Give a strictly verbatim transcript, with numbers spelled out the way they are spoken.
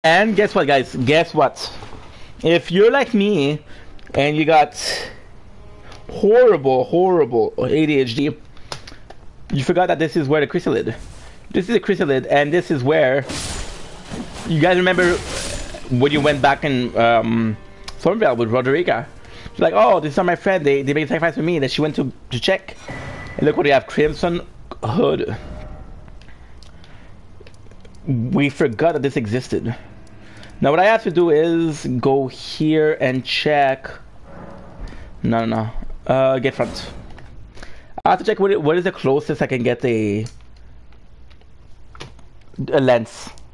And guess what, guys? Guess what? If you're like me and you got horrible, horrible A D H D, you forgot that this is where the chrysalid. This is a chrysalid, and this is where you guys remember when you went back in um, Thornvale with Roderica. She's like, "Oh, this is my friend. They they made a sacrifice for me." And then she went to to check, and look what they have: Crimson Hood. We forgot that this existed. Now what I have to do is go here and check. No, no, no. Uh, get front. I have to check what, what is the closest I can get a a lens.